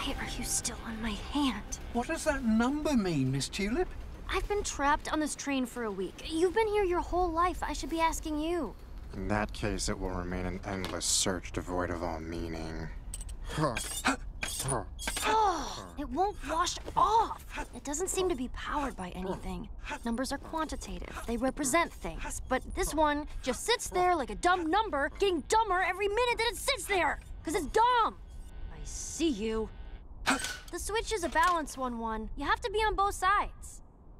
Why are you still on my hand? What does that number mean, Miss Tulip? I've been trapped on this train for a week. You've been here your whole life. I should be asking you. In that case, it will remain an endless search devoid of all meaning. Oh, it won't wash off. It doesn't seem to be powered by anything. Numbers are quantitative. They represent things. But this one just sits there like a dumb number, getting dumber every minute that it sits there. Because it's dumb. I see you. The switch is a balance 1-1. You have to be on both sides.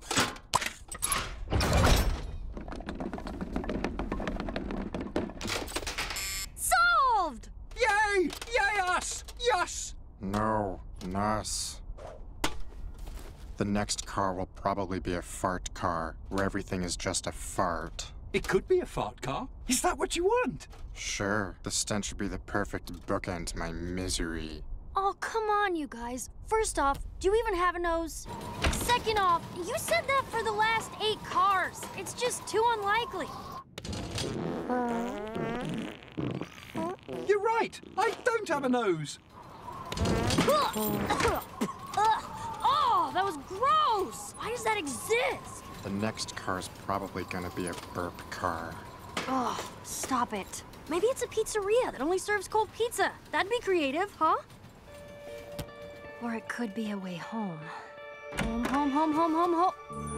Solved! Yay! Yay us! Yes! No, Nuss. The next car will probably be a fart car, where everything is just a fart. It could be a fart car. Is that what you want? Sure, the stench would be the perfect bookend to my misery. Oh, come on, you guys. First off, do you even have a nose? Second off, you said that for the last 8 cars. It's just too unlikely. You're right. I don't have a nose. Oh, that was gross! Why does that exist? The next car's probably gonna be a burp car. Oh, stop it. Maybe it's a pizzeria that only serves cold pizza. That'd be creative, huh? Or it could be a way home. Home, home, home, home, home, home.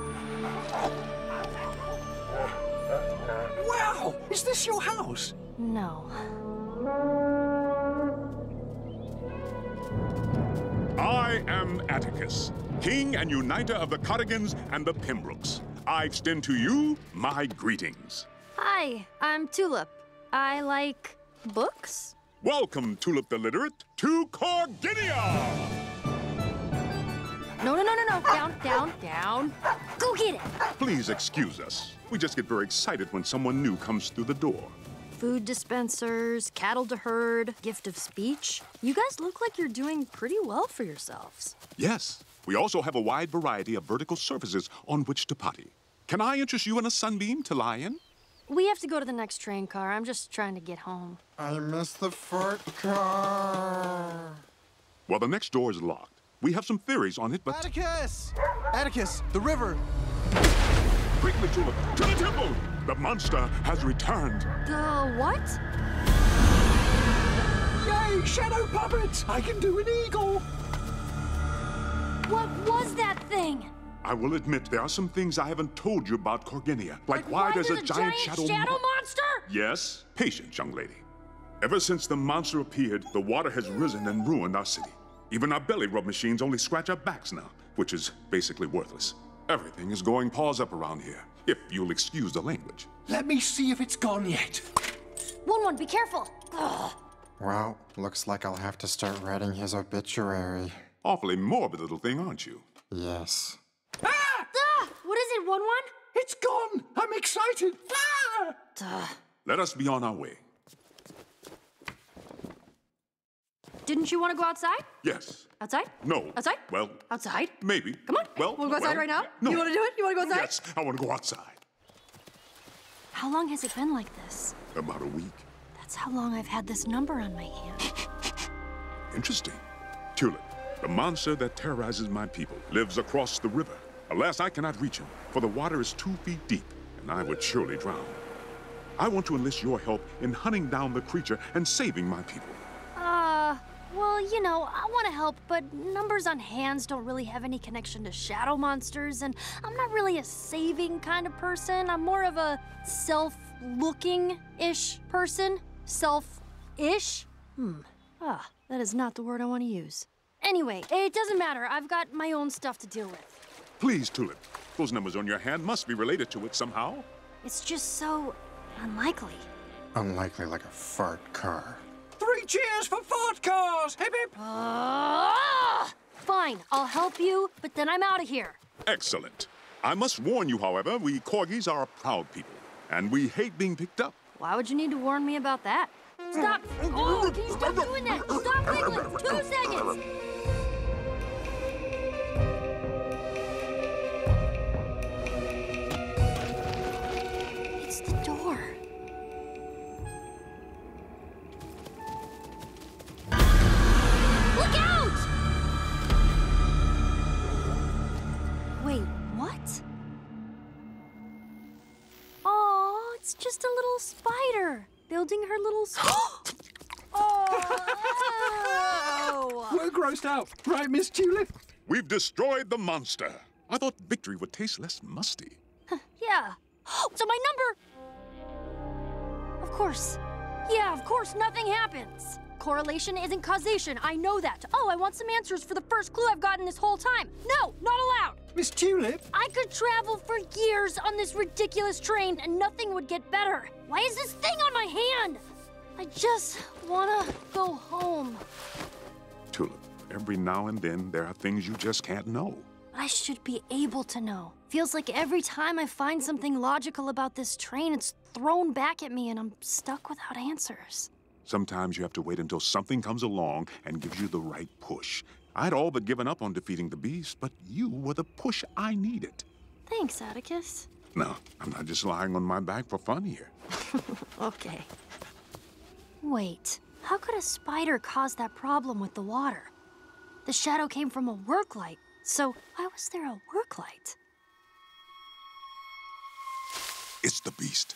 Wow! Is this your house? No. I am Atticus, king and uniter of the Cardigans and the Pembrokes. I extend to you my greetings. Hi, I'm Tulip. I like books. Welcome, Tulip the Literate, to Corginia! No. Down, down, down. Go get it. Please excuse us. We just get very excited when someone new comes through the door. Food dispensers, cattle to herd, gift of speech. You guys look like you're doing pretty well for yourselves. Yes, we also have a wide variety of vertical surfaces on which to potty. Can I interest you in a sunbeam to lie in? We have to go to the next train car. I'm just trying to get home. I miss the fart car. Well, the next door is locked. We have some theories on it, but... Atticus! Atticus, the river! Quickly, Tulip, to the temple! The monster has returned. The what? Yay! Shadow puppets! I can do an eagle! What was that thing? I will admit there are some things I haven't told you about Corginia, like why there's a giant shadow monster? Yes, patience, young lady. Ever since the monster appeared, the water has risen and ruined our city. Even our belly rub machines only scratch our backs now, which is basically worthless. Everything is going paws up around here, if you'll excuse the language. Let me see if it's gone yet. 1-1, be careful. Ugh. Well, looks like I'll have to start writing his obituary. Awfully morbid little thing, aren't you? Yes. Ah! What is it, 1-1? It's gone! I'm excited! Ah! Duh. Let us be on our way. Didn't you want to go outside? Yes. Outside? No. Outside? Well, Outside? maybe. Come on. Well, Want to go outside right now? No. You want to do it? You want to go outside? Yes, I want to go outside. How long has it been like this? About a week. That's how long I've had this number on my hand. Interesting. Tulip, the monster that terrorizes my people, lives across the river. Alas, I cannot reach him, for the water is 2 feet deep, and I would surely drown. I want to enlist your help in hunting down the creature and saving my people. Well, you know, I want to help, but numbers on hands don't really have any connection to shadow monsters, and I'm not really a saving kind of person. I'm more of a self-looking-ish person. Self-ish? That is not the word I want to use. Anyway, it doesn't matter. I've got my own stuff to deal with. Please, Tulip. Those numbers on your hand must be related to it somehow. It's just so unlikely. Unlikely like a fart car. 3 cheers for fart cars! Hip hip! Fine, I'll help you, but then I'm out of here. Excellent. I must warn you, however, we Corgis are a proud people, and we hate being picked up. Why would you need to warn me about that? Stop! Oh, can you stop doing that? Stop wiggling! 2 seconds! It's the door. Look out! building her little... Oh! We're grossed out, right, Miss Tulip? We've destroyed the monster. I thought victory would taste less musty. Yeah. So my number... Of course. Yeah, of course, nothing happens. Correlation isn't causation, I know that. Oh, I want some answers for the first clue I've gotten this whole time. No, not allowed. Miss Tulip? I could travel for years on this ridiculous train and nothing would get better. Why is this thing on my hand? I just wanna go home. Tulip, every now and then there are things you just can't know. I should be able to know. Feels like every time I find something logical about this train, it's thrown back at me and I'm stuck without answers. Sometimes you have to wait until something comes along and gives you the right push. I'd all but given up on defeating the beast, but you were the push I needed. Thanks, Atticus. No, I'm not just lying on my back for fun here. Okay. Wait, how could a spider cause that problem with the water? The shadow came from a work light, so why was there a work light? It's the beast.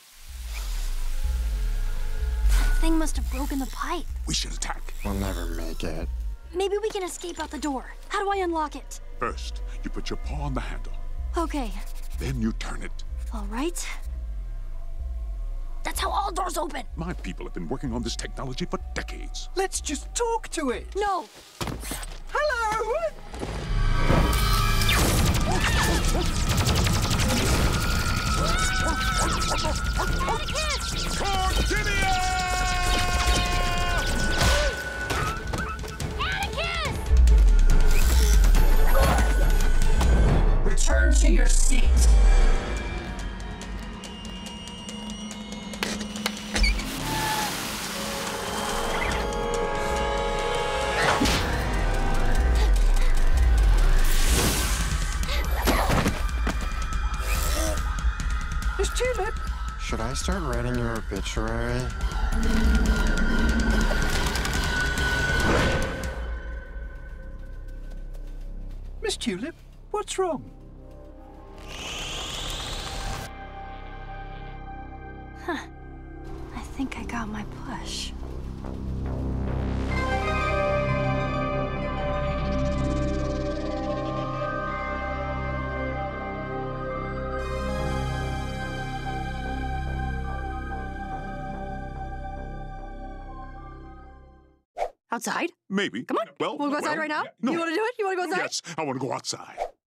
That thing must have broken the pipe. We should attack. We'll never make it. Maybe we can escape out the door. How do I unlock it? First, you put your paw on the handle. Okay, Then you turn it. all right. That's how all doors open. My people have been working on this technology for decades. Let's just talk to it. No, Hello? Return to your seat. Miss Tulip? Should I start writing your obituary? Miss Tulip, what's wrong? I think I got my push. Outside? Maybe. Come on. Well, Wanna go outside right now? No. You wanna do it? You wanna go outside? Yes, I want to go outside.